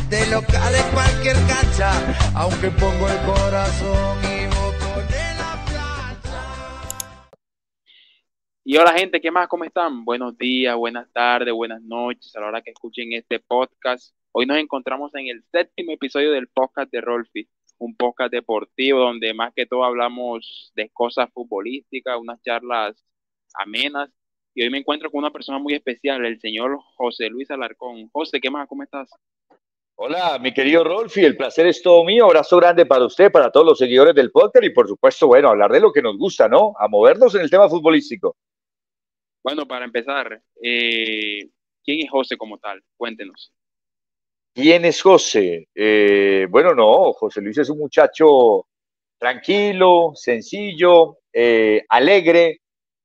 de local en cualquier cancha, aunque pongo el corazón y voto de la plancha. Y hola gente, ¿qué más? ¿Cómo están? Buenos días, buenas tardes, buenas noches, a la hora que escuchen este podcast. Hoy nos encontramos en el séptimo episodio del podcast de Rolfi, un podcast deportivo donde más que todo hablamos de cosas futbolísticas, unas charlas amenas. Y hoy me encuentro con una persona muy especial, el señor José Luis Alarcón. José, ¿qué más? ¿Cómo estás? Hola, mi querido Rolfi, el placer es todo mío. Abrazo grande para usted, para todos los seguidores del podcast y por supuesto, bueno, hablar de lo que nos gusta, ¿no? A movernos en el tema futbolístico. Bueno, para empezar, ¿quién es José como tal? Cuéntenos. ¿Quién es José? Bueno, no, José Luis es un muchacho tranquilo, sencillo, alegre,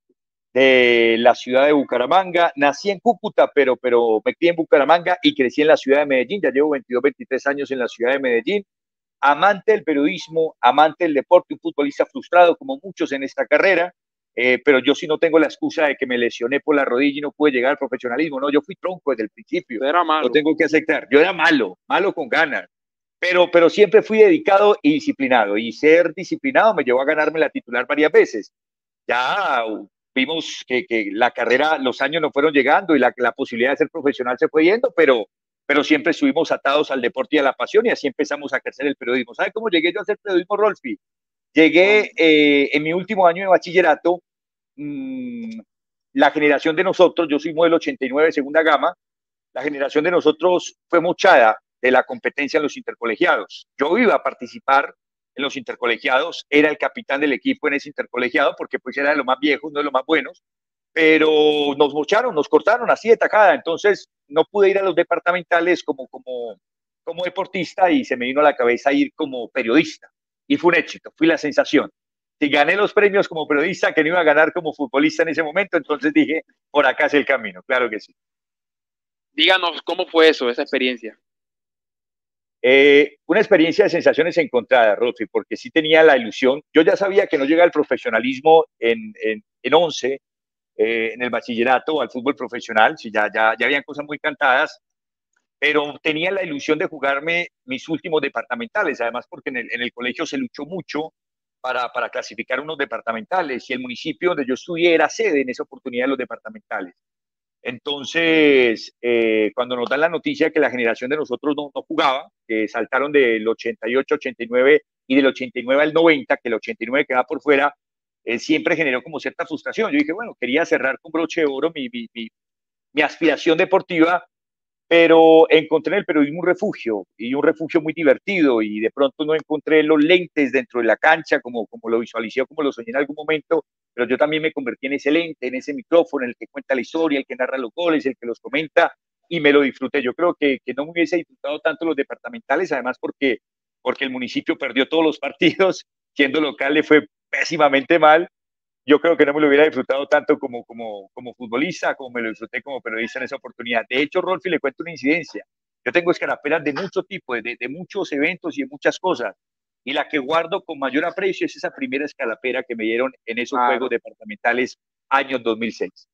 de la ciudad de Bucaramanga. Nací en Cúcuta, pero me crié en Bucaramanga y crecí en la ciudad de Medellín. Ya llevo 22, 23 años en la ciudad de Medellín. Amante del periodismo, amante del deporte, un futbolista frustrado como muchos en esta carrera, pero yo sí no tengo la excusa de que me lesioné por la rodilla y no pude llegar al profesionalismo. No, yo fui tronco desde el principio, Usted era lo malo. tengo que aceptar. Yo era malo, malo con ganas, pero siempre fui dedicado y disciplinado, y ser disciplinado me llevó a ganarme la titular varias veces. Ya vimos que la carrera, los años no fueron llegando y la posibilidad de ser profesional se fue yendo, pero siempre estuvimos atados al deporte y a la pasión y así empezamos a crecer el periodismo. ¿Sabe cómo llegué yo a hacer periodismo, Rolfi? Llegué en mi último año de bachillerato, mmm, la generación de nosotros, yo soy modelo 89 segunda gama, la generación de nosotros fue mochada de la competencia en los intercolegiados. Yo iba a participar en los intercolegiados, era el capitán del equipo en ese intercolegiado, porque pues era de los más viejos, no de los más buenos, pero nos mocharon, nos cortaron así de tacada, entonces no pude ir a los departamentales como deportista y se me vino a la cabeza ir como periodista. Y fue un éxito, fui la sensación. Si gané los premios como periodista, que no iba a ganar como futbolista en ese momento, entonces dije, por acá es el camino, claro que sí. Díganos, ¿cómo fue eso, esa experiencia? Una experiencia de sensaciones encontradas, Rodri, porque sí tenía la ilusión. Yo ya sabía que no llegaba al profesionalismo en 11, en el bachillerato, al fútbol profesional, sí, ya habían cosas muy cantadas, pero tenía la ilusión de jugarme mis últimos departamentales, además porque en el colegio se luchó mucho para clasificar unos departamentales y el municipio donde yo estudié era sede en esa oportunidad de los departamentales. Entonces, cuando nos dan la noticia que la generación de nosotros no jugaba, que saltaron del 88, 89 y del 89 al 90, que el 89 quedaba por fuera, siempre generó como cierta frustración. Yo dije, bueno, quería cerrar con broche de oro mi aspiración deportiva, pero encontré en el periodismo un refugio y un refugio muy divertido y de pronto no encontré los lentes dentro de la cancha como lo visualicé o como lo soñé en algún momento, pero yo también me convertí en ese lente, en ese micrófono, en el que cuenta la historia, el que narra los goles, el que los comenta y me lo disfruté. Yo creo que no me hubiese disfrutado tanto los departamentales, además porque el municipio perdió todos los partidos, siendo local le fue pésimamente mal. Yo creo que no me lo hubiera disfrutado tanto como futbolista, como me lo disfruté como periodista en esa oportunidad. De hecho, Rolfi, le cuento una incidencia. Yo tengo escarapelas de mucho tipo, de muchos eventos y de muchas cosas. Y la que guardo con mayor aprecio es esa primera escarapela que me dieron en esos Claro. Juegos Departamentales años 2006.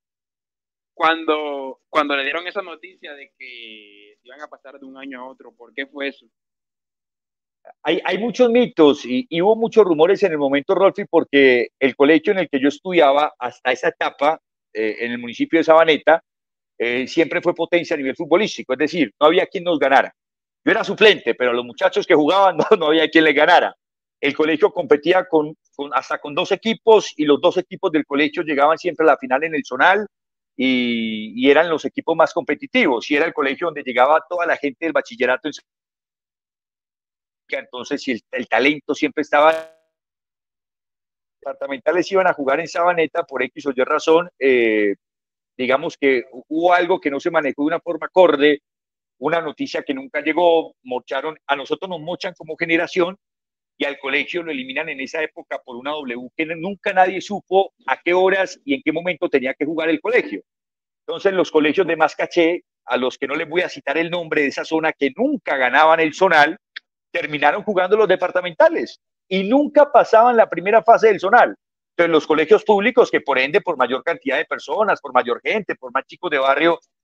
Cuando le dieron esa noticia de que iban a pasar de un año a otro, ¿por qué fue eso? Hay muchos mitos y hubo muchos rumores en el momento, Rolfi, porque el colegio en el que yo estudiaba hasta esa etapa, en el municipio de Sabaneta, siempre fue potencia a nivel futbolístico, es decir, no había quien nos ganara. Yo era suplente, pero los muchachos que jugaban no había quien les ganara. El colegio competía hasta con dos equipos y los dos equipos del colegio llegaban siempre a la final en el zonal y eran los equipos más competitivos y era el colegio donde llegaba toda la gente del bachillerato. Entonces, si el talento siempre estaba, departamentales iban a jugar en Sabaneta por X o Y razón, digamos que hubo algo que no se manejó de una forma acorde, una noticia que nunca llegó, mocharon, a nosotros nos mochan como generación y al colegio lo eliminan en esa época por una W que nunca nadie supo a qué horas y en qué momento tenía que jugar el colegio. Entonces los colegios de más caché, a los que no les voy a citar el nombre de esa zona, que nunca ganaban el zonal, terminaron jugando los departamentales y nunca pasaban la primera fase del zonal. Entonces los colegios públicos, que por ende, por mayor cantidad de personas, por mayor gente, por más chicos de barrio,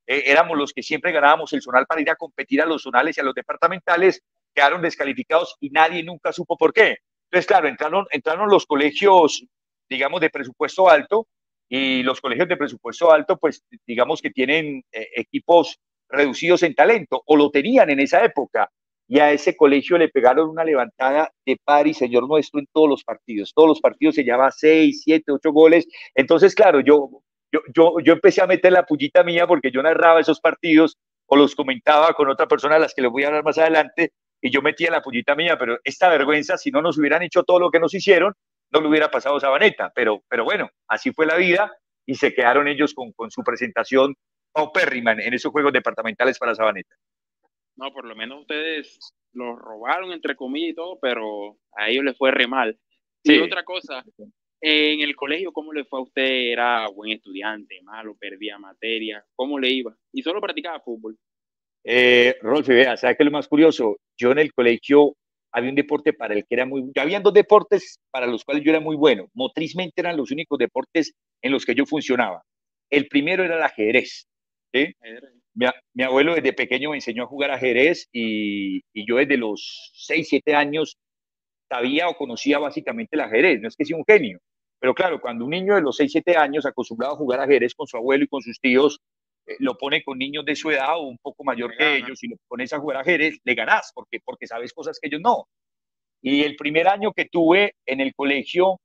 éramos los que siempre ganábamos el zonal para ir a competir a los zonales y a los departamentales, quedaron descalificados y nadie nunca supo por qué. Entonces, claro, entraron los colegios, digamos, de presupuesto alto, y los colegios de presupuesto alto, pues digamos que tienen equipos reducidos en talento, o lo tenían en esa época, y a ese colegio le pegaron una levantada de par y señor nuestro en todos los partidos se llevaba 6, 7, 8 goles. Entonces, claro, yo empecé a meter la pullita mía porque yo narraba esos partidos o los comentaba con otra persona a las que les voy a hablar más adelante, y yo metía la pullita mía, pero esta vergüenza, si no nos hubieran hecho todo lo que nos hicieron, no le hubiera pasado Sabaneta, pero bueno, así fue la vida y se quedaron ellos con su presentación paupérrima en esos juegos departamentales para Sabaneta. No, por lo menos ustedes los robaron, entre comillas y todo, pero a ellos les fue re mal. Sí. Y otra cosa, en el colegio, ¿cómo le fue a usted? ¿Era buen estudiante, malo, perdía materia? ¿Cómo le iba? ¿Y solo practicaba fútbol? Rolfi, vea, ¿sabes qué es lo más curioso? Yo en el colegio había un deporte para el que era muy bueno. Habían dos deportes para los cuales yo era muy bueno. Motrizmente eran los únicos deportes en los que yo funcionaba. El primero era el ajedrez. ¿Sí? Mi abuelo desde pequeño me enseñó a jugar ajedrez y yo desde los 6, 7 años sabía o conocía básicamente el ajedrez. No es que sea un genio, pero claro, cuando un niño de los 6, 7 años acostumbrado a jugar ajedrez con su abuelo y con sus tíos, lo pone con niños de su edad o un poco mayor que ellos y lo pones a jugar ajedrez, le ganás porque sabes cosas que ellos no. Y el primer año que tuve en el colegio,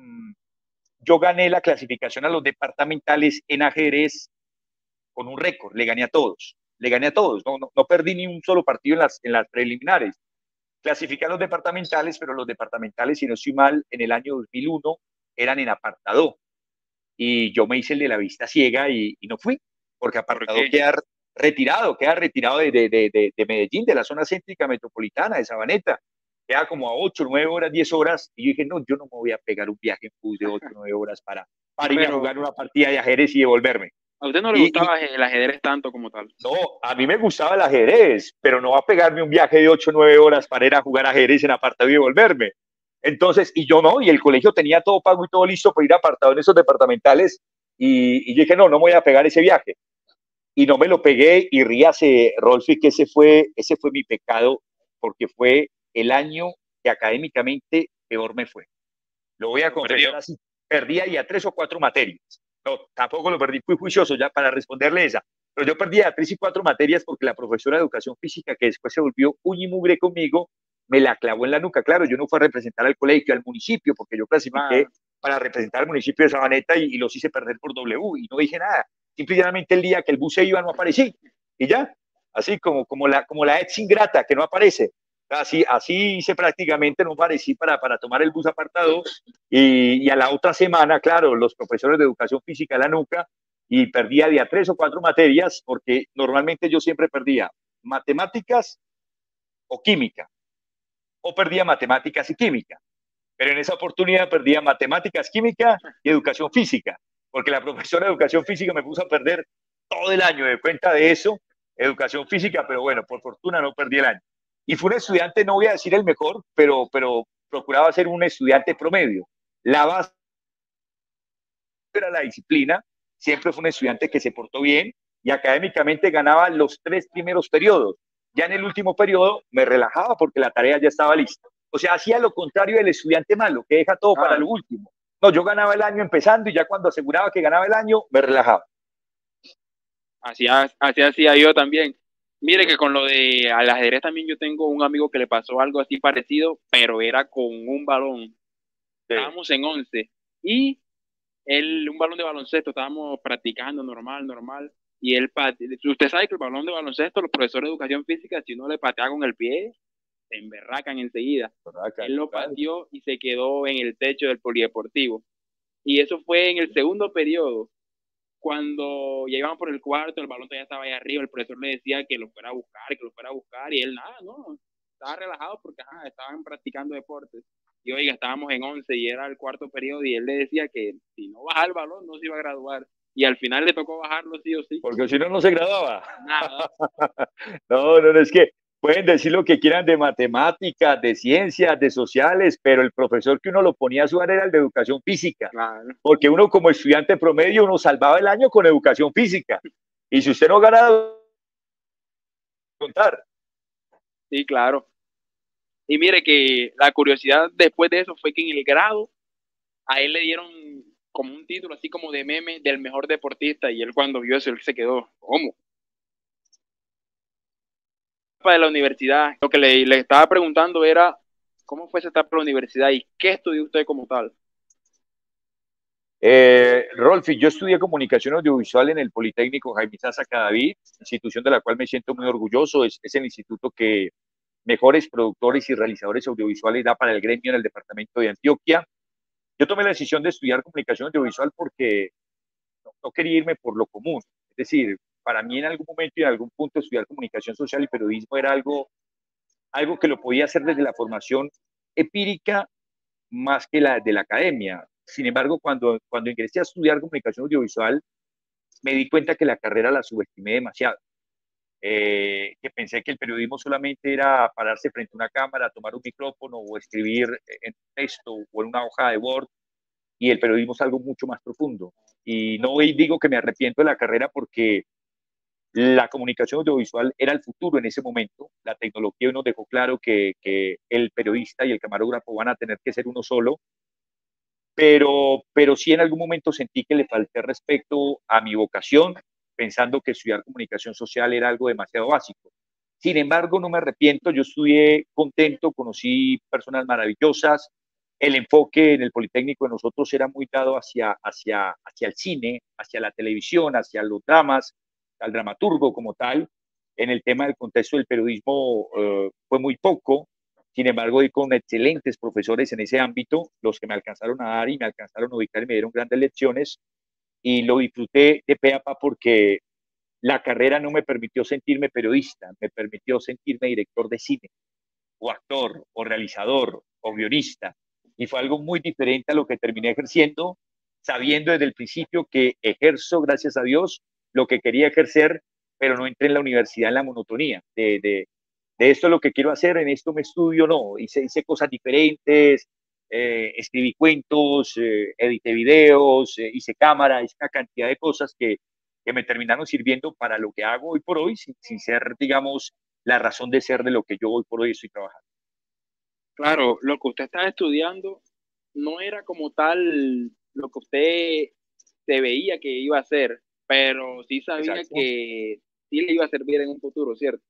yo gané la clasificación a los departamentales en ajedrez con un récord, le gané a todos, no perdí ni un solo partido en las preliminares. Clasifiqué a los departamentales, pero los departamentales, si no estoy mal, en el año 2001 eran en apartado. Y yo me hice el de la vista ciega y no fui, porque apartado queda retirado de Medellín, de la zona céntrica metropolitana, de Sabaneta. Queda como a 8, 9 horas, 10 horas. Y yo dije, no, yo no me voy a pegar un viaje en bus de 8, 9 horas para ir a jugar una partida de ajedrez y devolverme. ¿A usted no le gustaba el ajedrez tanto como tal? No, a mí me gustaba el ajedrez, pero no va a pegarme un viaje de 8 o 9 horas para ir a jugar ajedrez en apartado y devolverme. Entonces, y yo no, y el colegio tenía todo pago y todo listo para ir a apartado en esos departamentales, y yo dije, no me voy a pegar ese viaje. Y no me lo pegué, y ríase, Rolfi, que ese fue mi pecado, porque fue el año que académicamente peor me fue. Lo voy a confesar así, perdía ya 3 o 4 materias. No, tampoco lo perdí, fui juicioso ya para responderle esa, pero yo perdía 3 y 4 materias porque la profesora de educación física, que después se volvió uña y mugre conmigo, me la clavó en la nuca. Claro, yo no fui a representar al colegio, al municipio, porque yo clasifiqué para representar al municipio de Sabaneta y los hice perder por W y no dije nada. Simplemente el día que el bus se iba no aparecí y ya, así como la ex ingrata que no aparece. Así hice prácticamente, no aparecí para tomar el bus apartado y a la otra semana, claro, los profesores de educación física la nuca y perdía de a 3 o 4 materias porque normalmente yo siempre perdía matemáticas o química o perdía matemáticas y química, pero en esa oportunidad perdía matemáticas, química y educación física porque la profesora de educación física me puso a perder todo el año de cuenta de eso, educación física, pero bueno, por fortuna no perdí el año. Y fue un estudiante, no voy a decir el mejor, pero procuraba ser un estudiante promedio. La base era la disciplina, siempre fue un estudiante que se portó bien y académicamente ganaba los 3 primeros periodos. Ya en el último periodo me relajaba porque la tarea ya estaba lista. O sea, hacía lo contrario del estudiante malo, que deja todo para lo último. No, yo ganaba el año empezando y ya cuando aseguraba que ganaba el año, me relajaba. Así hacía yo también. Mire que con lo de al ajedrez también yo tengo un amigo que le pasó algo así parecido, pero era con un balón. Sí. Estábamos en 11 y un balón de baloncesto, estábamos practicando normal, y usted sabe que el balón de baloncesto, los profesores de educación física, si uno le patea con el pie, se emberracan enseguida. Él lo pateó y se quedó en el techo del polideportivo. Y eso fue en el segundo periodo. Cuando ya iban por el cuarto, el balón todavía estaba ahí arriba, el profesor le decía que lo fuera a buscar, y él nada, no, estaba relajado porque estaban practicando deportes. Y oiga, estábamos en 11 y era el cuarto periodo y él le decía que si no bajaba el balón no se iba a graduar. Y al final le tocó bajarlo sí o sí. Porque si no, no se graduaba. Nada. No, es que pueden decir lo que quieran de matemáticas, de ciencias, de sociales, pero el profesor que uno lo ponía a sudar era el de educación física. Claro. Porque uno como estudiante promedio, uno salvaba el año con educación física. Y si usted no gana, contar. Sí, claro. Y mire que la curiosidad después de eso fue que en el grado a él le dieron como un título así como de meme del mejor deportista y él cuando vio eso él se quedó, ¿cómo? De la universidad, lo que le estaba preguntando era cómo fue esa etapa de la universidad y qué estudió usted como tal. Rolfi, yo estudié comunicación audiovisual en el Politécnico Jaime Sasa Cadavid, institución de la cual me siento muy orgulloso. Es el instituto que mejores productores y realizadores audiovisuales da para el gremio en el departamento de Antioquia. Yo tomé la decisión de estudiar comunicación audiovisual porque no quería irme por lo común. Es decir, para mí en algún momento y en algún punto estudiar comunicación social y periodismo era algo que lo podía hacer desde la formación empírica más que la de la academia. Sin embargo, cuando ingresé a estudiar comunicación audiovisual, me di cuenta que la carrera la subestimé demasiado. Que pensé que el periodismo solamente era pararse frente a una cámara, tomar un micrófono o escribir en texto o en una hoja de Word, y el periodismo es algo mucho más profundo. Y no digo que me arrepiento de la carrera porque la comunicación audiovisual era el futuro en ese momento. La tecnología nos dejó claro que el periodista y el camarógrafo van a tener que ser uno solo, pero sí en algún momento sentí que le falté respeto a mi vocación, pensando que estudiar comunicación social era algo demasiado básico. Sin embargo, no me arrepiento, yo estudié contento, conocí personas maravillosas, el enfoque en el Politécnico de nosotros era muy dado hacia el cine, hacia la televisión, hacia los dramas, al dramaturgo como tal. En el tema del contexto del periodismo fue muy poco, sin embargo, di con excelentes profesores en ese ámbito, los que me alcanzaron a dar y me alcanzaron a ubicar y me dieron grandes lecciones, y lo disfruté de pe a pa porque la carrera no me permitió sentirme periodista, me permitió sentirme director de cine, o actor, o realizador, o guionista, y fue algo muy diferente a lo que terminé ejerciendo, sabiendo desde el principio que ejerzo, gracias a Dios, lo que quería ejercer, pero no entré en la universidad en la monotonía de esto es lo que quiero hacer, en esto me estudio, no, hice cosas diferentes, escribí cuentos, edité videos, hice cámara, hice una cantidad de cosas que me terminaron sirviendo para lo que hago hoy por hoy, sin ser, digamos, la razón de ser de lo que yo hoy por hoy estoy trabajando. Claro, lo que usted estaba estudiando no era como tal lo que usted se veía que iba a hacer, pero sí sabía Exacto. que sí le iba a servir en un futuro, ¿cierto?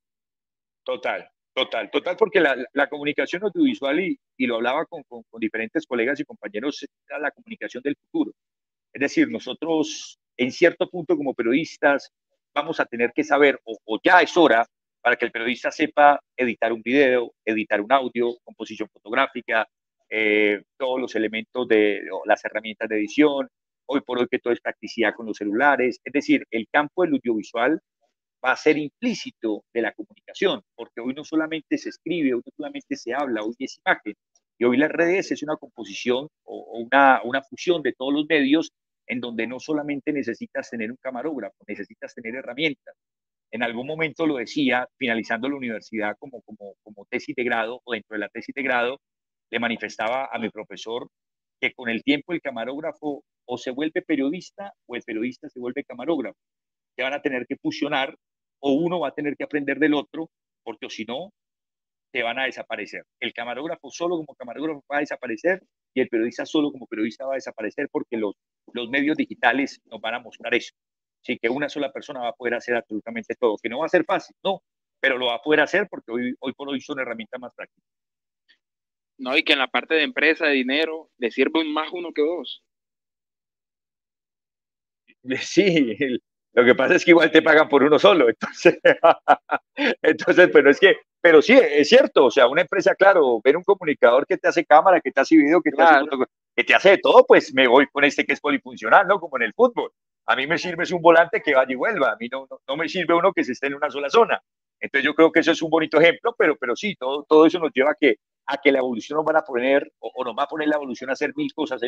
Total, porque la comunicación audiovisual, y lo hablaba con diferentes colegas y compañeros, era la comunicación del futuro. Es decir, nosotros en cierto punto como periodistas vamos a tener que saber, o ya es hora, para que el periodista sepa editar un video, editar un audio, composición fotográfica, todos los elementos de las herramientas de edición, hoy por hoy que todo es practicidad con los celulares. Es decir, el campo del audiovisual va a ser implícito de la comunicación, porque hoy no solamente se escribe, hoy no solamente se habla, hoy es imagen. Y hoy las redes es una composición o una fusión de todos los medios en donde no solamente necesitas tener un camarógrafo, necesitas tener herramientas. En algún momento lo decía, finalizando la universidad como tesis de grado o dentro de la tesis de grado, le manifestaba a mi profesor que con el tiempo el camarógrafo o se vuelve periodista o el periodista se vuelve camarógrafo, que van a tener que fusionar o uno va a tener que aprender del otro, porque si no, te van a desaparecer. El camarógrafo solo como camarógrafo va a desaparecer y el periodista solo como periodista va a desaparecer porque los medios digitales nos van a mostrar eso. Así que una sola persona va a poder hacer absolutamente todo, que no va a ser fácil, no, pero lo va a poder hacer porque hoy por hoy son herramientas más prácticas. No, y que en la parte de empresa, de dinero, le sirve más uno que dos. Sí, lo que pasa es que igual te pagan por uno solo, entonces, entonces, pero sí, es cierto, o sea, una empresa, claro, ver un comunicador que te hace cámara, que te hace video, que te hace Claro, foto, que te hace de todo, pues me voy con este que es polifuncional, ¿no? Como en el fútbol. A mí me sirve es un volante que vaya y vuelva, a mí no me sirve uno que se esté en una sola zona. Entonces yo creo que eso es un bonito ejemplo, pero sí, todo eso nos lleva a que la evolución nos van a poner, o nos va a poner la evolución a hacer mil cosas.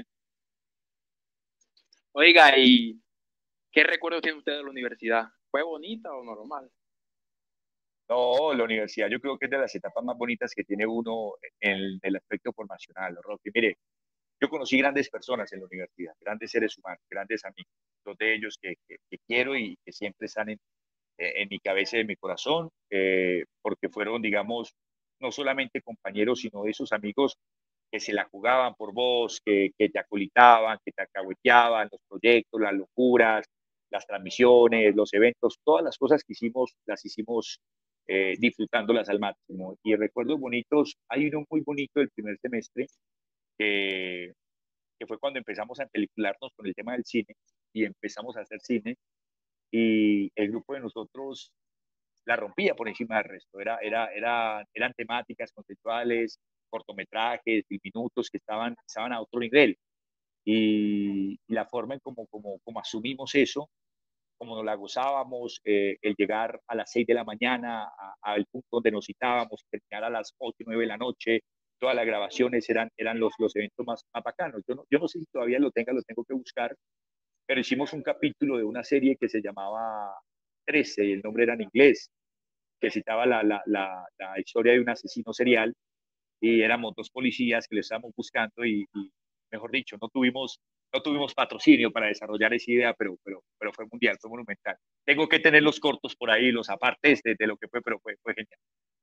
oiga, ¿y qué recuerdo tiene usted de la universidad? ¿Fue bonita o normal? No, la universidad yo creo que es de las etapas más bonitas que tiene uno en el aspecto formacional, Roque. Mire, yo conocí grandes personas en la universidad, grandes seres humanos, grandes amigos, dos de ellos que quiero y que siempre están en mi cabeza y en mi corazón, porque fueron, digamos, no solamente compañeros, sino esos amigos que se la jugaban por vos, que te acolitaban, que te acahueteaban, los proyectos, las locuras, las transmisiones, los eventos, todas las cosas que hicimos, las hicimos disfrutándolas al máximo. Y recuerdos bonitos, hay uno muy bonito del primer semestre, que, que fue cuando empezamos a pelicularnos con el tema del cine y empezamos a hacer cine y el grupo de nosotros la rompía por encima del resto. Eran temáticas conceptuales, cortometrajes, minutos que estaban a otro nivel. Y la forma en como asumimos eso, como nos la gozábamos, el llegar a las 6 de la mañana al punto donde nos citábamos, terminar a las 8 o 9 de la noche, todas las grabaciones eran los eventos más bacanos. Yo no sé si todavía lo tengo que buscar, pero hicimos un capítulo de una serie que se llamaba 13, y el nombre era en inglés, que citaba la historia de un asesino serial, y éramos dos policías que le estábamos buscando y mejor dicho, no tuvimos patrocinio para desarrollar esa idea, pero fue mundial, fue monumental. Tengo que tener los cortos por ahí, los apartes de lo que fue, pero fue genial.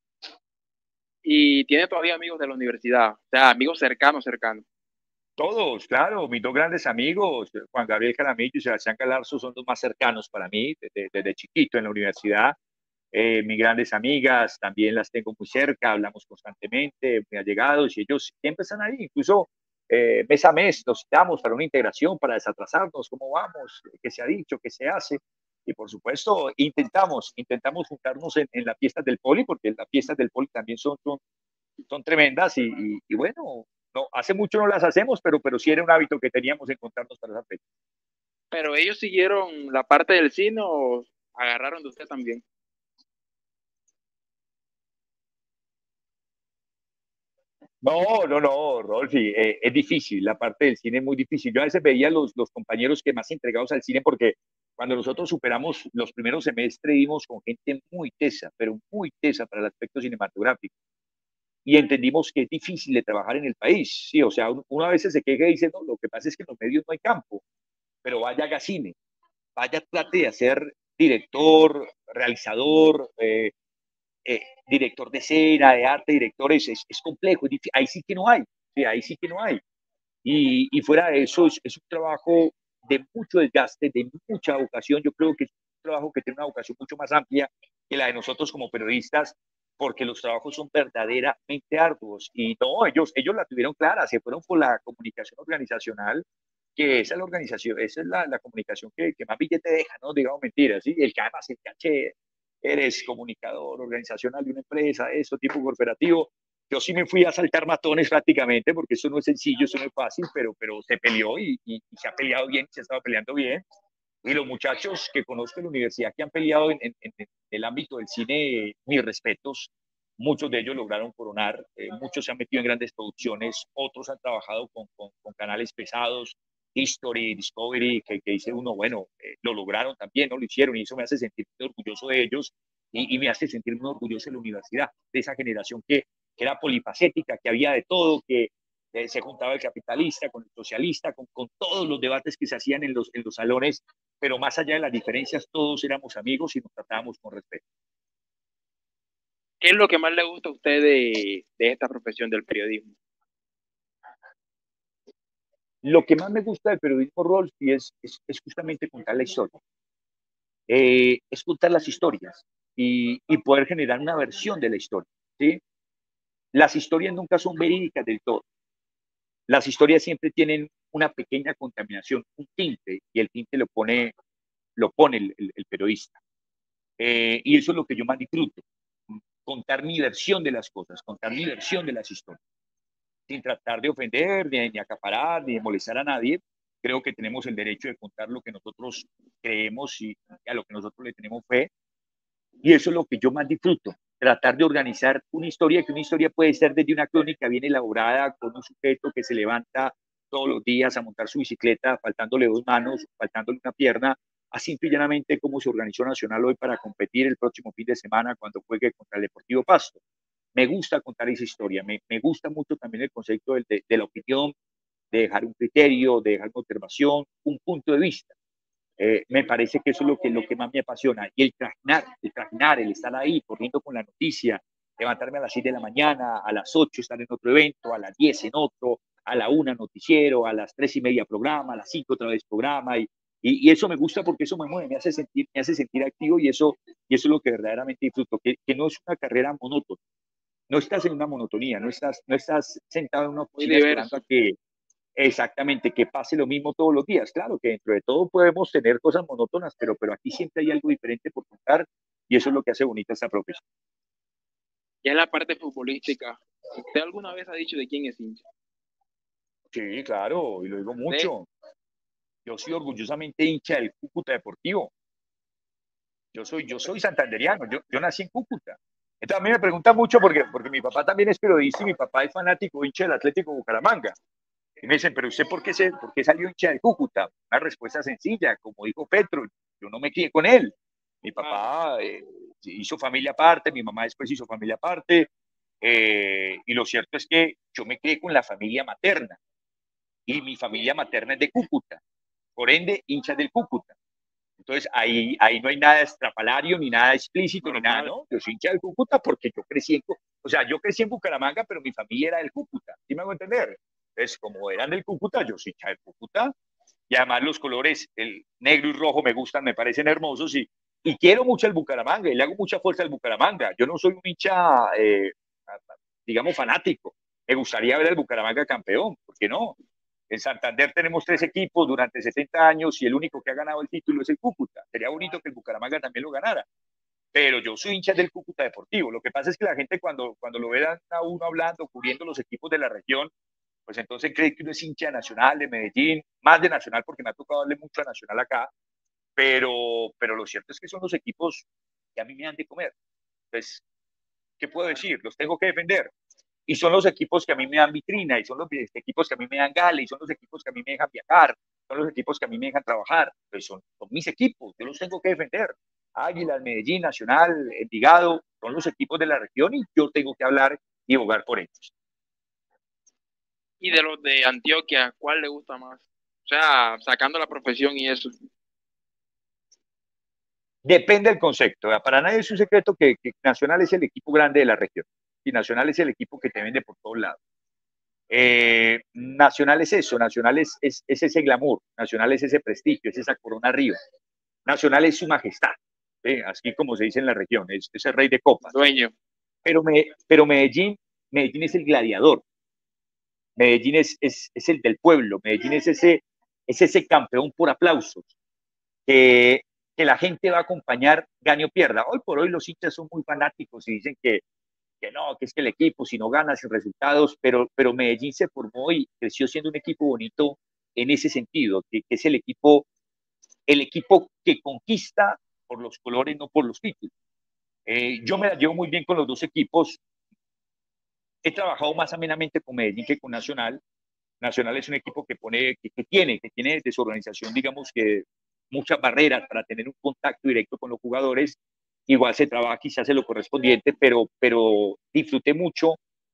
Y tiene todavía amigos de la universidad, o sea, amigos cercanos, cercanos. Todos, claro, mis dos grandes amigos, Juan Gabriel Caramillo y Sebastián Galarzo, son los más cercanos para mí desde chiquito en la universidad. Mis grandes amigas también las tengo muy cerca, hablamos constantemente, muy allegados, y ellos siempre están ahí, incluso mes a mes nos citamos para una integración, para desatrasarnos, cómo vamos, qué se ha dicho, qué se hace. Y por supuesto, intentamos juntarnos en las fiestas del Poli, porque las fiestas del Poli también son tremendas y bueno, no, hace mucho no las hacemos, pero sí era un hábito que teníamos encontrarnos para esa fecha. Pero ellos siguieron la parte del cine o agarraron de usted también. No, Rolfi, es difícil, la parte del cine es muy difícil. Yo a veces veía los compañeros que más entregados al cine, porque cuando nosotros superamos los primeros semestres, dimos con gente muy tesa, pero muy tesa para el aspecto cinematográfico. Y entendimos que es difícil de trabajar en el país. Sí, o sea, uno a veces se queja y dice, no, lo que pasa es que en los medios no hay campo, pero vaya, haga cine, vaya, trate de hacer director, realizador, director de escena, de arte, directores, es complejo, ahí sí que no hay, sí, ahí sí que no hay. Y fuera de eso, es un trabajo de mucho desgaste, de mucha vocación. Yo creo que es un trabajo que tiene una vocación mucho más amplia que la de nosotros como periodistas, porque los trabajos son verdaderamente arduos. Y no, ellos la tuvieron clara, se fueron por la comunicación organizacional, que esa es la organización, esa es la comunicación que más billete deja, no digamos mentiras, ¿sí? El que además el caché, eres comunicador organizacional de una empresa, eso, tipo corporativo. Yo sí me fui a saltar matones prácticamente, porque eso no es sencillo, eso no es fácil, pero se peleó y se ha peleado bien, se ha estado peleando bien. Y los muchachos que conozco en la universidad que han peleado en el ámbito del cine, mis respetos. Muchos de ellos lograron coronar, muchos se han metido en grandes producciones, otros han trabajado con canales pesados, History, Discovery, que dice uno, bueno, lo lograron también, no lo hicieron, y eso me hace sentir orgulloso de ellos y me hace sentir muy orgulloso de la universidad, de esa generación que era polifacética, que había de todo, que se juntaba el capitalista con el socialista, con todos los debates que se hacían en los salones, pero más allá de las diferencias, todos éramos amigos y nos tratábamos con respeto. ¿Qué es lo que más le gusta a usted de esta profesión del periodismo? Lo que más me gusta del periodismo, Rolfi, es justamente contar la historia. Es contar las historias y poder generar una versión de la historia. ¿Sí? Las historias nunca son verídicas del todo. Las historias siempre tienen una pequeña contaminación, un tinte, y el tinte lo pone el periodista. Y eso es lo que yo más disfruto, contar mi versión de las cosas, contar mi versión de las historias, sin tratar de ofender, ni acaparar, ni de molestar a nadie. Creo que tenemos el derecho de contar lo que nosotros creemos y a lo que nosotros le tenemos fe, y eso es lo que yo más disfruto, tratar de organizar una historia, que una historia puede ser desde una crónica bien elaborada, con un sujeto que se levanta todos los días a montar su bicicleta, faltándole dos manos, faltándole una pierna, a simple y llanamente cómo se organizó Nacional hoy para competir el próximo fin de semana cuando juegue contra el Deportivo Pasto. Me gusta contar esa historia, me gusta mucho también el concepto de la opinión, de dejar un criterio, de dejar una observación, un punto de vista. Me parece que eso es lo que más me apasiona. Y el trajinar, el estar ahí corriendo con la noticia, levantarme a las 6 de la mañana, a las 8 estar en otro evento, a las 10 en otro, a la 1 noticiero, a las 3:30 programa, a las 5 otra vez programa. Y eso me gusta porque eso me mueve, me hace sentir activo y eso es lo que verdaderamente disfruto, que no es una carrera monótona. No estás en una monotonía, no estás sentado en una Muy oficina esperando a diverso. que exactamente que pase lo mismo todos los días. Claro que dentro de todo podemos tener cosas monótonas, pero aquí siempre hay algo diferente por contar y eso es lo que hace bonita esta profesión. Ya en la parte futbolística, ¿usted alguna vez ha dicho de quién es hincha? Sí, claro, y lo digo ¿De? mucho. Yo soy orgullosamente hincha del Cúcuta Deportivo. Yo soy santanderiano, yo nací en Cúcuta. Entonces a mí me preguntan mucho porque mi papá también es periodista y mi papá es fanático hincha del Atlético Bucaramanga. Y me dicen, pero usted por qué salió hincha del Cúcuta? Una respuesta sencilla, como dijo Petro, yo no me crié con él. Mi papá hizo familia aparte, mi mamá después hizo familia aparte, y lo cierto es que yo me crié con la familia materna, y mi familia materna es de Cúcuta, por ende, hincha del Cúcuta. Entonces, ahí no hay nada estrafalario, ni nada explícito, ni nada, Normal. ¿no? Yo soy hincha del Cúcuta porque yo crecí en Bucaramanga, pero mi familia era del Cúcuta, ¿sí me hago entender? Entonces, como eran del Cúcuta, yo soy hincha del Cúcuta, y además los colores, el negro y rojo me gustan, me parecen hermosos, y quiero mucho el Bucaramanga, y le hago mucha fuerza al Bucaramanga. Yo no soy un hincha, digamos, fanático. Me gustaría ver al Bucaramanga campeón, ¿por qué no? En Santander tenemos 3 equipos durante 70 años y el único que ha ganado el título es el Cúcuta. Sería bonito que el Bucaramanga también lo ganara. Pero yo soy hincha del Cúcuta Deportivo. Lo que pasa es que la gente cuando lo ve a uno hablando, cubriendo los equipos de la región, pues entonces cree que uno es hincha de Nacional, de Medellín, más de Nacional porque me ha tocado darle mucho a Nacional acá, pero lo cierto es que son los equipos que a mí me dan de comer. Entonces, ¿qué puedo decir? Los tengo que defender. Y son los equipos que a mí me dan vitrina, y son los equipos que a mí me dan gala, y son los equipos que a mí me dejan viajar, son los equipos que a mí me dejan trabajar. Pues son mis equipos, yo los tengo que defender. Águilas, Medellín, Nacional, Envigado, son los equipos de la región y yo tengo que hablar y abogar por ellos. Y de los de Antioquia, ¿cuál le gusta más? O sea, sacando la profesión y eso. Depende del concepto. Para nadie es un secreto que Nacional es el equipo grande de la región y Nacional es el equipo que te vende por todos lados. Nacional es eso, Nacional es ese glamour, Nacional es ese prestigio, es esa corona arriba. Nacional es su majestad, así como se dice en la región, es el rey de copas. Dueño. Pero Medellín es el gladiador, Medellín es el del pueblo, Medellín es ese campeón por aplausos, que, que la gente va a acompañar, gane o pierda. Hoy por hoy los hinchas son muy fanáticos y dicen que no, que es que el equipo, si no gana, sin resultados, pero Medellín se formó y creció siendo un equipo bonito en ese sentido, que es el equipo que conquista por los colores, no por los títulos. Yo me la llevo muy bien con los dos equipos. He trabajado más amenamente con Medellín que con Nacional. Nacional es un equipo que tiene de su organización, digamos que muchas barreras para tener un contacto directo con los jugadores. Igual se trabaja, quizás hace lo correspondiente, pero disfruté mucho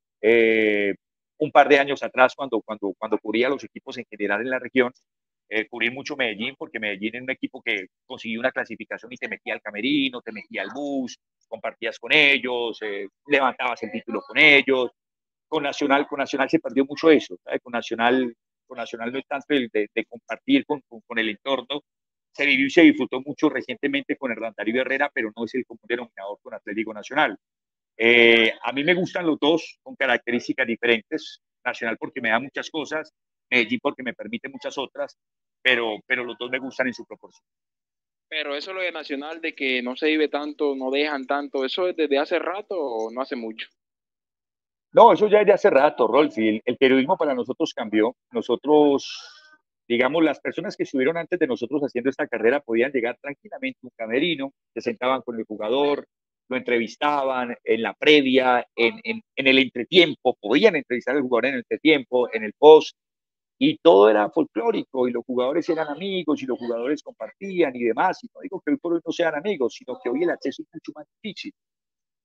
un par de años atrás cuando cubría los equipos en general en la región, cubrir mucho Medellín, porque Medellín es un equipo que consiguió una clasificación y te metía al camerino, te metía al bus, compartías con ellos, levantabas el título con ellos. Con Nacional se perdió mucho eso, ¿sabes? Con Nacional no es tanto el de compartir con el entorno. Se vivió y se disfrutó mucho recientemente con Hernán Darío Herrera, pero no es el común denominador con Atlético Nacional. A mí me gustan los dos con características diferentes. Nacional porque me da muchas cosas, Medellín porque me permite muchas otras, pero los dos me gustan en su proporción. Pero eso lo de Nacional, de que no se vive tanto, no dejan tanto, ¿eso es desde hace rato o no hace mucho? No, eso ya es de hace rato, Rolfi. El periodismo para nosotros cambió. Nosotros, digamos, las personas que estuvieron antes de nosotros haciendo esta carrera podían llegar tranquilamente a un camerino, se sentaban con el jugador, lo entrevistaban en la previa, en el entretiempo, podían entrevistar al jugador en el entretiempo, en el post, y todo era folclórico, y los jugadores eran amigos, y los jugadores compartían y demás. Y no digo que hoy por hoy no sean amigos, sino que hoy el acceso es mucho más difícil.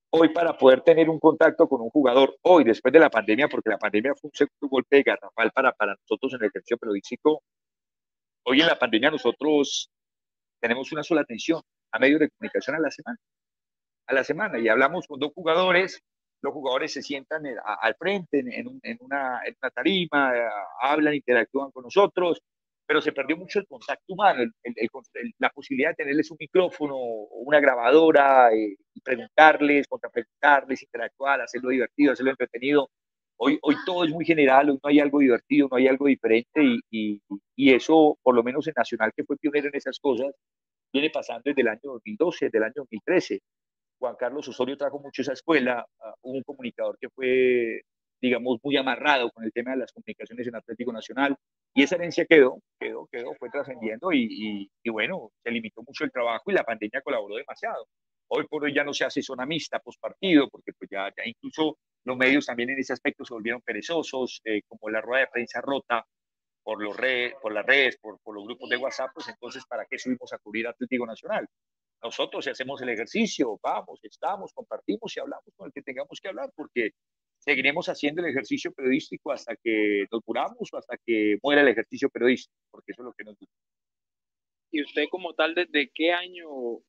Hoy para poder tener un contacto con un jugador, hoy después de la pandemia, porque la pandemia fue un segundo golpe de garrafal para nosotros en el ejercicio periodístico, hoy en la pandemia nosotros tenemos una sola atención a medios de comunicación a la semana, y hablamos con dos jugadores, los jugadores se sientan al frente en una tarima, hablan, interactúan con nosotros, pero se perdió mucho el contacto humano, la posibilidad de tenerles un micrófono, una grabadora, y preguntarles, contrapreguntarles, interactuar, hacerlo divertido, hacerlo entretenido. Hoy todo es muy general, hoy no hay algo divertido, no hay algo diferente, y eso, por lo menos en Nacional, que fue pionero en esas cosas, viene pasando desde el año 2012, desde el año 2013. Juan Carlos Osorio trajo mucho esa escuela, un comunicador que fue, digamos, muy amarrado con el tema de las comunicaciones en Atlético Nacional, y esa herencia fue trascendiendo, y bueno, se limitó mucho el trabajo y la pandemia colaboró demasiado. Hoy por hoy ya no se hace zona mixta post partido, porque pues ya incluso los medios también en ese aspecto se volvieron perezosos, como la rueda de prensa rota por las redes, por los grupos de WhatsApp, pues entonces, ¿para qué subimos a cubrir Atlético Nacional? Nosotros, si hacemos el ejercicio, vamos, estamos, compartimos y hablamos con el que tengamos que hablar, porque seguiremos haciendo el ejercicio periodístico hasta que nos curamos o hasta que muera el ejercicio periodístico, porque eso es lo que nos gusta. ¿Y usted como tal, desde qué año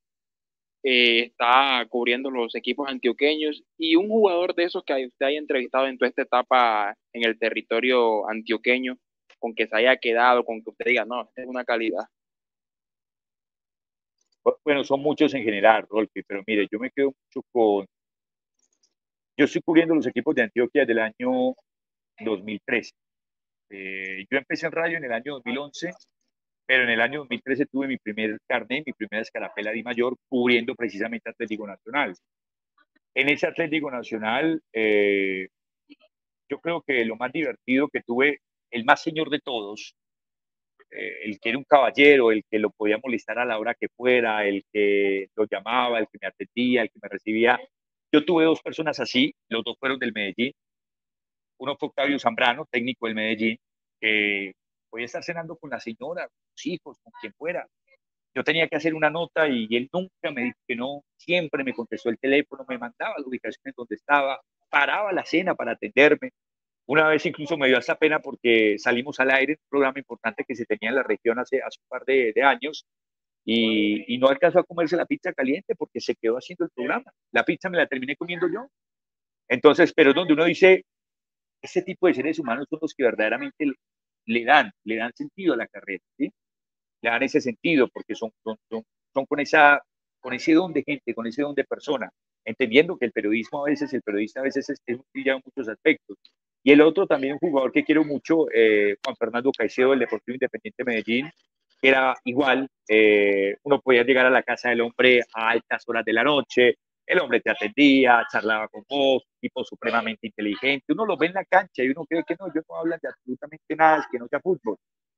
está cubriendo los equipos antioqueños? Y un jugador de esos que usted haya entrevistado en toda esta etapa en el territorio antioqueño, con que se haya quedado, con que usted diga, no, esta es una calidad. Bueno, son muchos en general, Rolfi, pero mire, yo me quedo mucho con... Yo estoy cubriendo los equipos de Antioquia desde el año 2013. Yo empecé en radio en el año 2011, pero en el año 2013 tuve mi primer carnet, mi primera escarapela de mayor, cubriendo precisamente Atlético Nacional. En ese Atlético Nacional, yo creo que lo más divertido que tuve, el más señor de todos, el que era un caballero, el que lo podía molestar a la hora que fuera, el que lo llamaba, el que me atendía, el que me recibía. Yo tuve dos personas así, los dos fueron del Medellín. Uno fue Octavio Zambrano, técnico del Medellín, que podía estar cenando con la señora, con sus hijos, con quien fuera. Yo tenía que hacer una nota y él nunca me dijo que no, siempre me contestó el teléfono, me mandaba la ubicación en donde estaba, paraba la cena para atenderme. Una vez incluso me dio hasta pena porque salimos al aire, un programa importante que se tenía en la región hace un par de años, y no alcanzó a comerse la pizza caliente porque se quedó haciendo el programa. La pizza me la terminé comiendo yo. Entonces, pero es donde uno dice, este tipo de seres humanos son los que verdaderamente le dan sentido a la carrera, ¿sí? Le dan ese sentido porque son con ese don de gente, con ese don de persona, entendiendo que el periodismo a veces, el periodista a veces es un en muchos aspectos. Y el otro también, un jugador que quiero mucho, Juan Fernando Caicedo, del Deportivo Independiente Medellín, que era igual, uno podía llegar a la casa del hombre a altas horas de la noche, el hombre te atendía, charlaba con vos, tipo supremamente inteligente, uno lo ve en la cancha y uno cree que no, ellos no hablan de absolutamente nada, que no sea fútbol.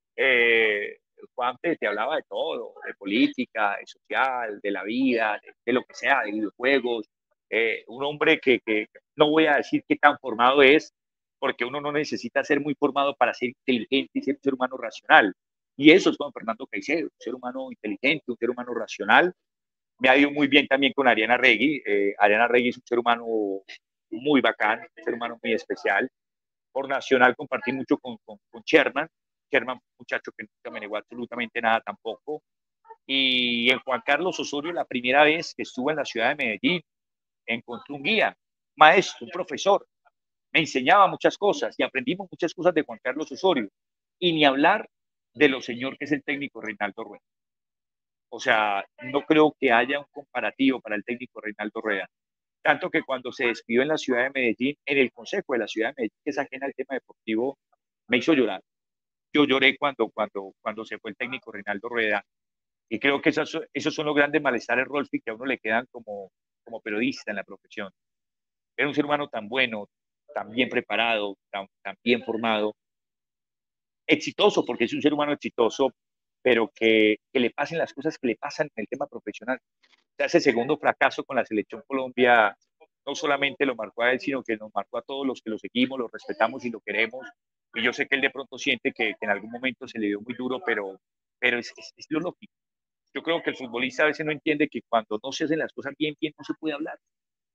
Juan te hablaba de todo, de política, de social, de la vida, de lo que sea, de videojuegos. Un hombre que no voy a decir qué tan formado es, porque uno no necesita ser muy formado para ser inteligente y ser un ser humano racional. Y eso es Juan Fernando Caicedo, un ser humano inteligente, un ser humano racional. Me ha ido muy bien también con Ariana Regui. Ariana Regui es un ser humano muy bacán, un ser humano muy especial. Por Nacional compartí mucho con Sherman. Sherman, muchacho que nunca me negó absolutamente nada tampoco. Y en Juan Carlos Osorio, la primera vez que estuve en la ciudad de Medellín, encontré un guía, un maestro, un profesor. Me enseñaba muchas cosas y aprendimos muchas cosas de Juan Carlos Osorio. Y ni hablar de lo señor que es el técnico Reinaldo Rueda. O sea, no creo que haya un comparativo para el técnico Reinaldo Rueda. Tanto que cuando se despidió en la ciudad de Medellín, en el consejo de la ciudad de Medellín, que es ajena al tema deportivo, me hizo llorar. Yo lloré cuando se fue el técnico Reinaldo Rueda. Y creo que esos son los grandes malestares, Rolfi, que a uno le quedan como periodista en la profesión. Era un ser humano tan bueno, tan bien preparado, tan bien formado, exitoso, porque es un ser humano exitoso, pero que le pasen las cosas que le pasan en el tema profesional. O sea, ese segundo fracaso con la selección Colombia no solamente lo marcó a él, sino que nos marcó a todos los que lo seguimos, lo respetamos y lo queremos. Y yo sé que él de pronto siente que en algún momento se le dio muy duro, pero es lo lógico. Yo creo que el futbolista a veces no entiende que cuando no se hacen las cosas bien, bien no se puede hablar.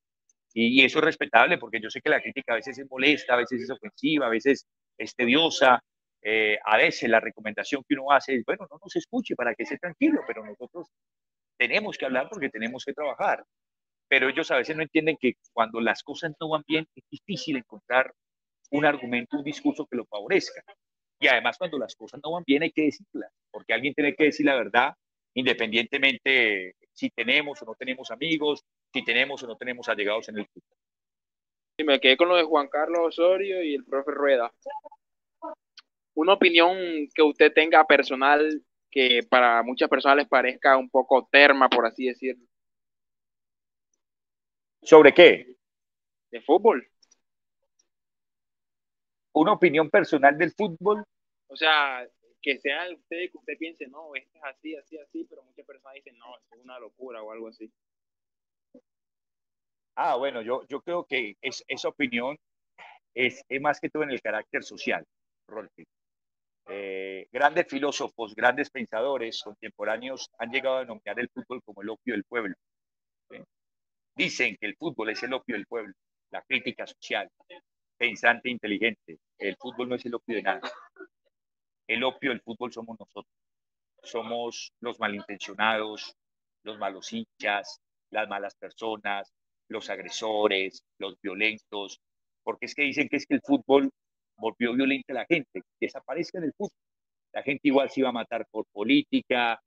Y eso es respetable porque yo sé que la crítica a veces es molesta, a veces es ofensiva, a veces es tediosa. A veces la recomendación que uno hace es, bueno, no nos escuche para que esté tranquilo, pero nosotros tenemos que hablar porque tenemos que trabajar. Pero ellos a veces no entienden que cuando las cosas no van bien es difícil encontrar un argumento, un discurso que lo favorezca. Y además cuando las cosas no van bien hay que decirlas, porque alguien tiene que decir la verdad, independientemente si tenemos o no tenemos amigos, si tenemos o no tenemos allegados en el club. Y me quedé con lo de Juan Carlos Osorio y el profe Rueda. Una opinión que usted tenga personal que para muchas personas les parezca un poco terma, por así decirlo, ¿Sobre qué? de fútbol. Una opinión personal del fútbol. O sea, que sea usted que usted piense, no, esto es así, así, así, pero muchas personas dicen, no, esto es una locura o algo así. Bueno, yo creo que esa opinión es más que todo en el carácter social, Rolfi. Grandes filósofos, grandes pensadores contemporáneos han llegado a denominar el fútbol como el opio del pueblo. ¿Sí? Dicen que el fútbol es el opio del pueblo, la crítica social, pensante, inteligente. El fútbol no es el opio de nada. El opio del fútbol somos nosotros. Somos los malintencionados, los malos hinchas, las malas personas, los agresores, los violentos, porque es que dicen que es que el fútbol volvió violenta a la gente, desaparezca del fútbol. La gente igual se iba a matar por política,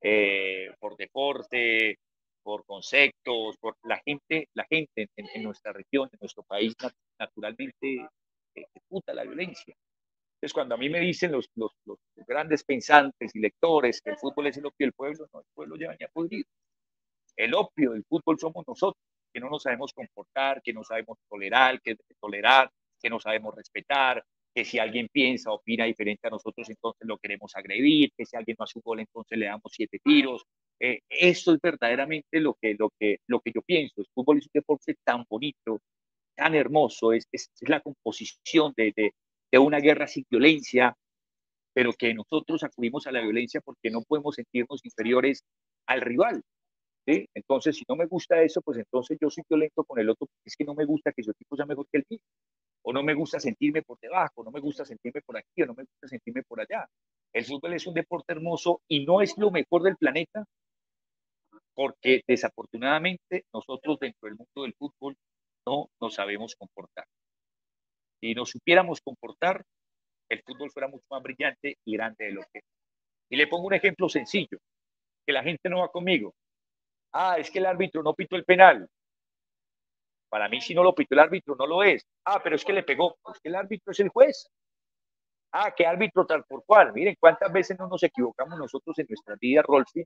por deporte, por conceptos, por la gente en nuestra región, en nuestro país, naturalmente ejecuta la violencia. Entonces, cuando a mí me dicen los grandes pensantes y lectores que el fútbol es el opio del pueblo, no, el pueblo ya venía podrido. El opio del fútbol somos nosotros, que no nos sabemos comportar, que no sabemos tolerar, que no sabemos respetar, que si alguien piensa o opina diferente a nosotros, entonces lo queremos agredir, que si alguien no hace un gol, entonces le damos 7 tiros. Eso es verdaderamente lo que yo pienso. El fútbol es un deporte tan bonito, tan hermoso, es la composición de una guerra sin violencia, pero que nosotros acudimos a la violencia porque no podemos sentirnos inferiores al rival. ¿Sí? Entonces, si no me gusta eso, pues entonces yo soy violento con el otro, porque es que no me gusta que su equipo sea mejor que el mío, o no me gusta sentirme por debajo, no me gusta sentirme por aquí, o no me gusta sentirme por allá. El fútbol es un deporte hermoso y no es lo mejor del planeta, porque desafortunadamente nosotros dentro del mundo del fútbol no nos sabemos comportar. Si nos supiéramos comportar, el fútbol fuera mucho más brillante y grande de lo que es. Y le pongo un ejemplo sencillo, que la gente no va conmigo. Es que el árbitro no pitó el penal. Para mí, si no lo pitó el árbitro, no lo es. Pero es que le pegó. Pues que el árbitro es el juez. ¿Qué árbitro tal por cual? Miren, cuántas veces no nos equivocamos nosotros en nuestras vidas, Rolfi,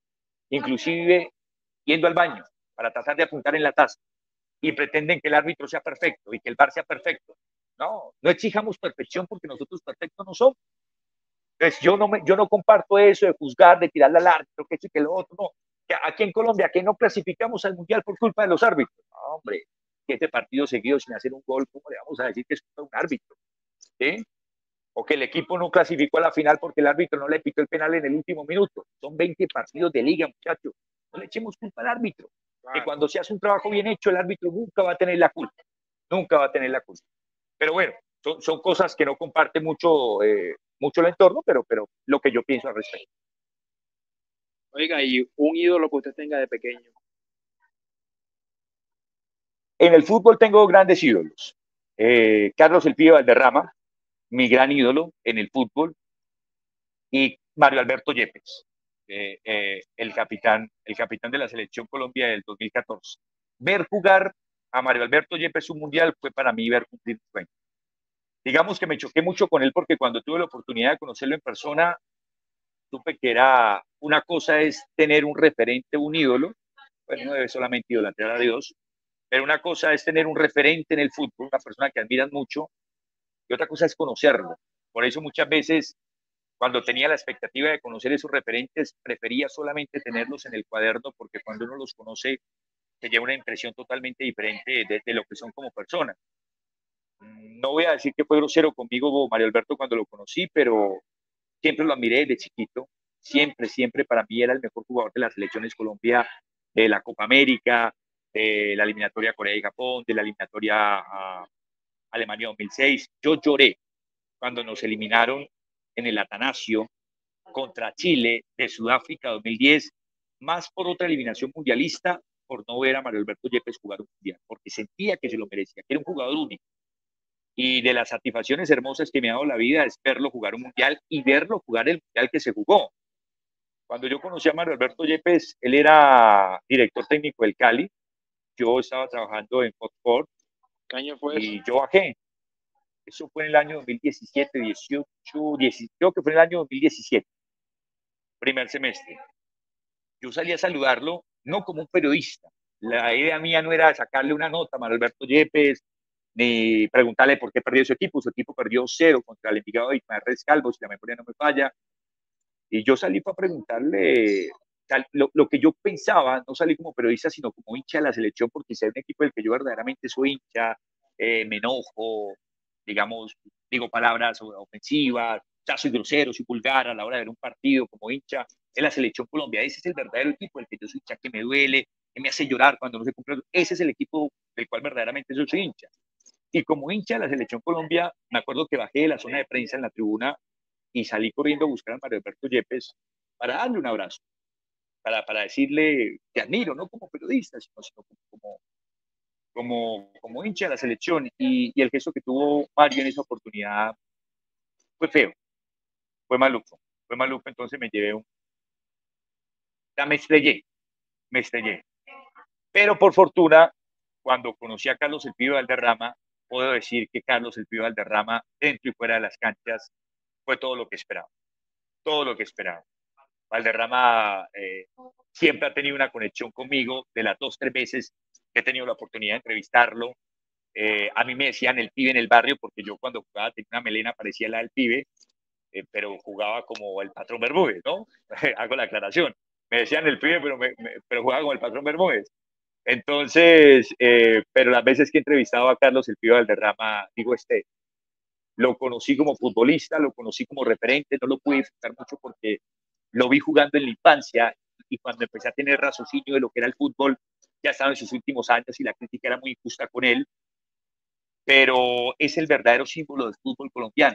inclusive yendo al baño para tratar de apuntar en la taza y pretenden que el árbitro sea perfecto y que el VAR sea perfecto. No, no exijamos perfección porque nosotros perfectos no somos. Entonces, yo no comparto eso de juzgar, de tirarle al árbitro, que esto y que lo otro, no. Que aquí en Colombia, que no clasificamos al Mundial por culpa de los árbitros. No, hombre, que este partido seguido sin hacer un gol, ¿cómo le vamos a decir que es culpa de un árbitro? ¿Sí? O que el equipo no clasificó a la final porque el árbitro no le pitó el penal en el último minuto. Son 20 partidos de liga, muchachos. No le echemos culpa al árbitro. Claro. Que cuando se hace un trabajo bien hecho, el árbitro nunca va a tener la culpa. Nunca va a tener la culpa. Pero bueno, son cosas que no comparte mucho el entorno, pero lo que yo pienso al respecto. Oiga, y un ídolo que usted tenga de pequeño. En el fútbol tengo grandes ídolos. Carlos El Pibe Valderrama, mi gran ídolo en el fútbol, y Mario Alberto Yepes, el capitán de la Selección Colombia del 2014. Ver jugar a Mario Alberto Yepes un mundial fue para mí ver cumplir un sueño. Digamos que me choqué mucho con él porque cuando tuve la oportunidad de conocerlo en persona, supe que era una cosa es tener un referente, un ídolo, bueno, no debe solamente idolatrar a Dios, pero una cosa es tener un referente en el fútbol, una persona que admiras mucho, y otra cosa es conocerlo. Por eso muchas veces, cuando tenía la expectativa de conocer esos referentes, prefería solamente tenerlos en el cuaderno, porque cuando uno los conoce, se lleva una impresión totalmente diferente de lo que son como personas. No voy a decir que fue grosero conmigo Mario Alberto cuando lo conocí, pero siempre lo admiré desde chiquito. Siempre para mí era el mejor jugador de las selecciones Colombia, de la Copa América, de la eliminatoria Corea y Japón, de la eliminatoria a Alemania 2006. Yo lloré cuando nos eliminaron en el Atanasio contra Chile de Sudáfrica 2010, más por otra eliminación mundialista, por no ver a Mario Alberto Yepes jugar un mundial, porque sentía que se lo merecía, que era un jugador único. Y de las satisfacciones hermosas que me ha dado la vida es verlo jugar un mundial y verlo jugar el mundial que se jugó. Cuando yo conocí a Mario Alberto Yepes, él era director técnico del Cali, yo estaba trabajando en Foxport. ¿Qué año fue eso? Y yo bajé. Eso fue en el año 2017, 18, 10, creo que fue en el año 2017, primer semestre. Yo salí a saludarlo, no como un periodista. La idea mía no era sacarle una nota a Manuel Alberto Yepes, ni preguntarle por qué perdió su equipo. Su equipo perdió 0 contra el Envigado de Ismael Calvo, si la memoria no me falla. Y yo salí para preguntarle lo que yo pensaba, no salí como periodista, sino como hincha de la selección, porque si hay un equipo del que yo verdaderamente soy hincha, me enojo, digamos, digo palabras ofensivas, o sea, soy grosero, soy vulgar a la hora de ver un partido como hincha, es la selección Colombia. Ese es el verdadero equipo del que yo soy hincha, que me duele, que me hace llorar cuando no se cumple. Ese es el equipo del cual verdaderamente yo soy hincha. Y como hincha de la selección Colombia, me acuerdo que bajé de la zona de prensa en la tribuna y salí corriendo a buscar a Mario Alberto Yepes para darle un abrazo, para decirle te admiro, no como periodista, sino como hincha de la selección. Y el gesto que tuvo Mario en esa oportunidad fue feo, fue maluco, entonces me llevé ya me estrellé. Pero por fortuna, cuando conocí a Carlos El Pibe Valderrama, puedo decir que Carlos El Pibe Valderrama, dentro y fuera de las canchas, fue todo lo que esperaba, todo lo que esperaba. Valderrama siempre ha tenido una conexión conmigo, de las 2-3 veces que he tenido la oportunidad de entrevistarlo. A mí me decían el pibe en el barrio, porque yo cuando jugaba tenía una melena parecía la del pibe, pero jugaba como el patrón Bermúdez, ¿no? Hago la aclaración. Me decían el pibe, pero jugaba como el patrón Bermúdez. Entonces, pero las veces que he entrevistado a Carlos El Pibe Valderrama, digo, lo conocí como futbolista, lo conocí como referente, no lo pude disfrutar mucho porque lo vi jugando en la infancia, y cuando empecé a tener raciocinio de lo que era el fútbol, ya estaba en sus últimos años y la crítica era muy injusta con él, pero es el verdadero símbolo del fútbol colombiano.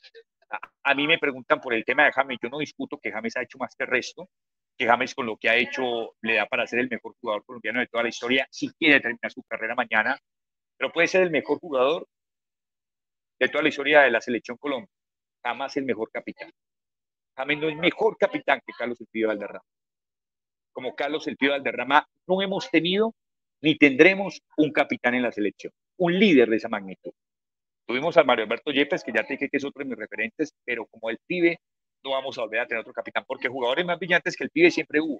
A mí me preguntan por el tema de James, yo no discuto que James ha hecho más que el resto, que James con lo que ha hecho le da para ser el mejor jugador colombiano de toda la historia, si quiere terminar su carrera mañana, pero puede ser el mejor jugador de toda la historia de la selección Colombia, jamás el mejor capitán. James no es mejor capitán que Carlos El Pibe Valderrama. Como Carlos El Pibe Valderrama, no hemos tenido ni tendremos un capitán en la selección, un líder de esa magnitud. Tuvimos al Mario Alberto Yepes, que ya te dije que es otro de mis referentes, pero como el pibe, no vamos a volver a tener otro capitán, porque jugadores más brillantes que el pibe siempre hubo.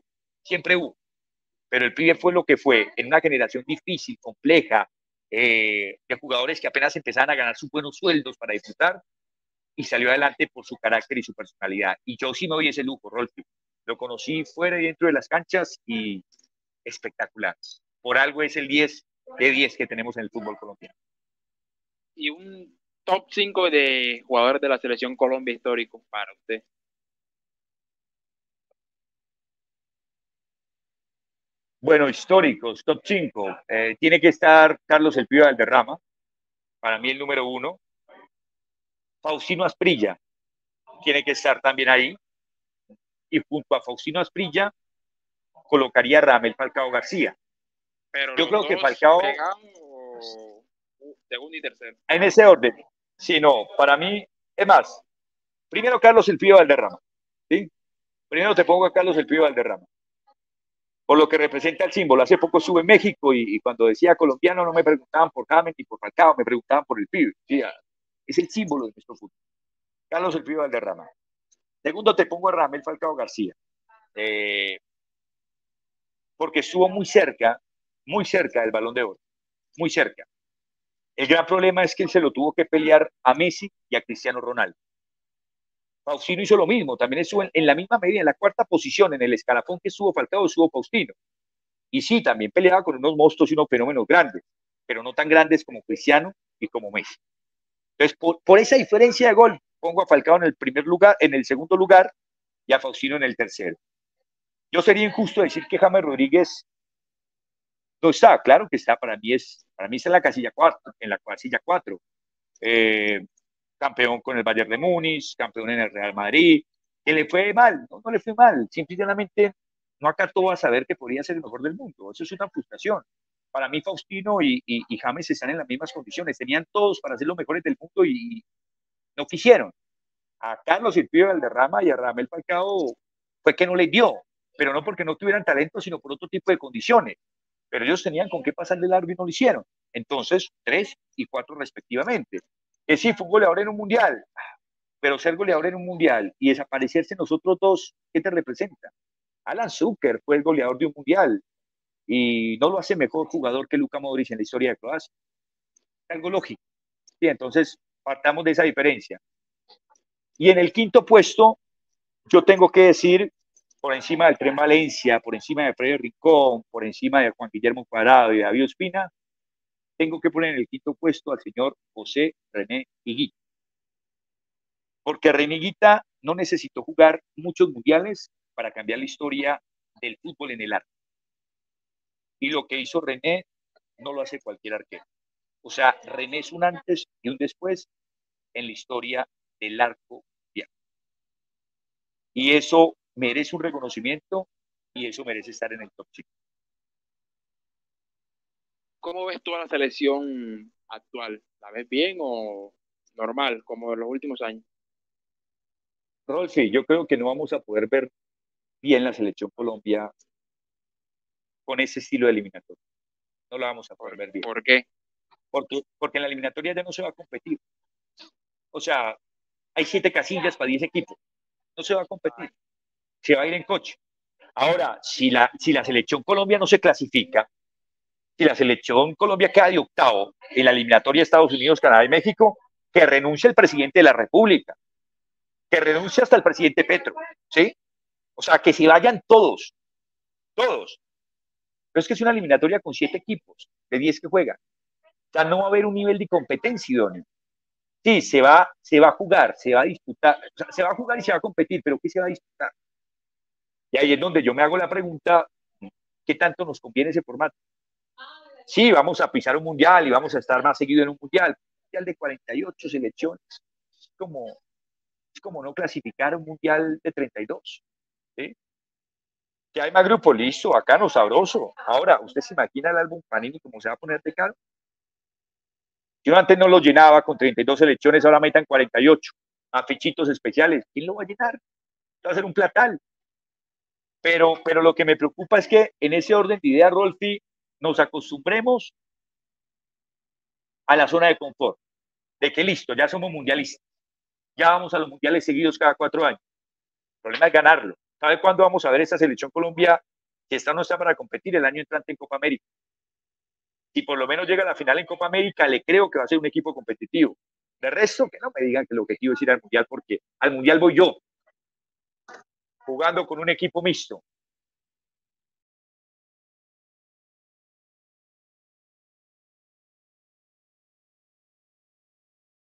Pero el pibe fue lo que fue, en una generación difícil, compleja, de jugadores que apenas empezaban a ganar sus buenos sueldos para disfrutar, y salió adelante por su carácter y su personalidad. Y yo sí me doy ese lujo, Rolfi. Lo conocí fuera y dentro de las canchas y espectacular. Por algo es el 10 de 10 que tenemos en el fútbol colombiano. Y un top 5 de jugadores de la selección Colombia histórico para usted. Bueno, históricos, top 5. Tiene que estar Carlos El Pibe Valderrama, para mí el número 1. Faustino Asprilla tiene que estar también ahí. Y junto a Faustino Asprilla colocaría a Radamel Falcao García. Pero yo creo que Falcao segundo y tercero. En ese orden. Sí, no, para mí, es más, primero Carlos El Pibe Valderrama. ¿Sí? Primero te pongo a Carlos El Pibe Valderrama, por lo que representa el símbolo. Hace poco estuve en México y cuando decía colombiano no me preguntaban por James ni por Falcao, me preguntaban por el pibe. ¿Sí? Es el símbolo de nuestro fútbol. Carlos El Pibe Valderrama. Segundo te pongo a Radamel Falcao García, porque estuvo muy cerca del Balón de Oro, muy cerca. El gran problema es que él se lo tuvo que pelear a Messi y a Cristiano Ronaldo. Faustino hizo lo mismo, también estuvo en la misma medida, en la cuarta posición, en el escalafón que estuvo Falcao, estuvo Faustino. Y sí, también peleaba con unos monstruos y unos fenómenos grandes, pero no tan grandes como Cristiano y como Messi. Entonces, por esa diferencia de gol, pongo a Falcao en el primer lugar, en el segundo lugar, y a Faustino en el tercero. Yo sería injusto decir que James Rodríguez No está, claro que está, para mí está en la casilla 4, en la casilla 4. Eh, campeón con el Bayern de Múnich, campeón en el Real Madrid, que le fue mal, no le fue mal, simplemente no acató a saber que podría ser el mejor del mundo. Eso es una frustración. Para mí, Faustino y James están en las mismas condiciones. Tenían todos para ser los mejores del mundo y no quisieron. A Carlos el Pío Valderrama y a Radamel Falcao fue que no les dio, pero no porque no tuvieran talento, sino por otro tipo de condiciones. Pero ellos tenían con qué pasar de largo y no lo hicieron. Entonces, 3 y 4 respectivamente. Que sí, fue un goleador en un mundial, pero ser goleador en un mundial y desaparecerse nosotros dos, ¿qué te representa? Alan Zucker fue el goleador de un mundial y no lo hace mejor jugador que Luka Modric en la historia de Croacia. Es algo lógico. Sí, entonces, partamos de esa diferencia. Y en el quinto puesto, yo tengo que decir, por encima del Tren Valencia, por encima de Freddy Rincón, por encima de Juan Guillermo Cuadrado y David Ospina, tengo que poner en el quinto puesto al señor José René Higuita. Porque René Higuita no necesitó jugar muchos mundiales para cambiar la historia del fútbol en el arco. Y lo que hizo René no lo hace cualquier arquero. O sea, René es un antes y un después en la historia del arco mundial. Y eso merece un reconocimiento y eso merece estar en el top 5. ¿Cómo ves tú a la selección actual? ¿La ves bien o normal, como en los últimos años? Rolfi, yo creo que no vamos a poder ver bien la selección Colombia con ese estilo de eliminatoria. No la vamos a poder ver bien. ¿Por qué? Porque en la eliminatoria ya no se va a competir. O sea, hay 7 casillas para 10 equipos. No se va a competir. Se va a ir en coche. Ahora, si la selección Colombia no se clasifica, si la selección Colombia queda de octavo en la eliminatoria de Estados Unidos, Canadá y México, que renuncie el presidente de la República, que renuncie hasta el presidente Petro, ¿sí? O sea, que se vayan todos. Pero es que es una eliminatoria con 7 equipos, de 10 que juegan. O sea, no va a haber un nivel de competencia idóneo. Sí, se va a jugar, se va a disputar, o sea, se va a jugar y se va a competir, pero ¿qué se va a disputar? Y ahí es donde yo me hago la pregunta, ¿qué tanto nos conviene ese formato? Sí, vamos a pisar un mundial y vamos a estar más seguido en un mundial de 48 selecciones. Es como no clasificar un mundial de 32. ¿Sí? Que hay más grupos, listo, bacano, sabroso. Ahora, ¿usted se imagina el álbum Panini cómo se va a poner de caro? Yo antes no lo llenaba con 32 selecciones, ahora metan 48. Afichitos especiales. ¿Quién lo va a llenar? Va a ser un platal. Pero lo que me preocupa es que en ese orden de ideas, Rolfi, nos acostumbremos a la zona de confort, de que listo, ya somos mundialistas, ya vamos a los mundiales seguidos cada 4 años. El problema es ganarlo. ¿Sabe cuándo vamos a ver esta selección Colombia? Si esta no está para competir el año entrante en Copa América. Si por lo menos llega a la final en Copa América, le creo que va a ser un equipo competitivo. De resto, que no me digan que el objetivo es ir al mundial, porque al mundial voy yo, jugando con un equipo mixto.